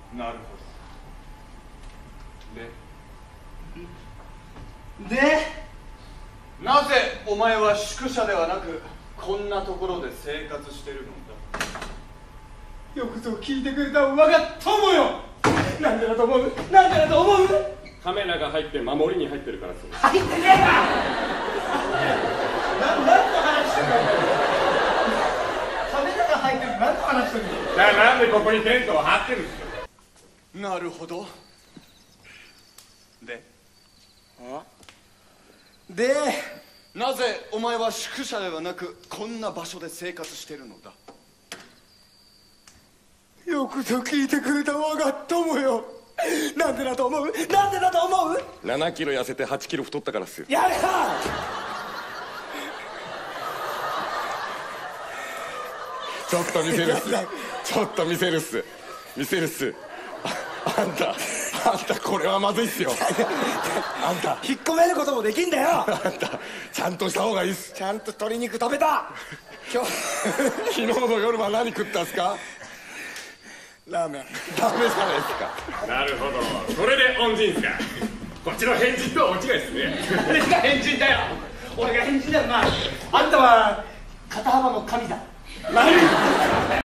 なるほど。 でなぜお前は宿舎ではなくこんなところで生活してるのだ。 よくぞ聞いてくれた我が友よ。なんでだと思う？なんでだと思う？ カメラが入って守りに入ってるからです。 入ってねえわ。何の話してんだよ。カメラが入ってる。何の話してんだよ。 じゃあなんでここにテントを張ってるんですか。 なるほど。でなぜお前は宿舎ではなくこんな場所で生活してるのだ。 よくぞ聞いてくれた我が友よ。なんでだと思う？なんでだと思う 7キロ痩せて8キロ太ったからっすよ。 やれよ。 ちょっと見せるっす。ちょっと見せるっす。見せるっす。あんたこれはまずいっすよ。あんた引っ込めることもできんだよ。 あんたちゃんとした方がいいっす。 ちゃんと鶏肉食べた。今日昨日の夜は何食ったんすか。 ラーメン。 ダメじゃないですか。なるほど、それで恩人っすか。こっちの変人とは大違いですね。 俺が変人だよ。俺が変人だよな。あんたは肩幅の神だ。 何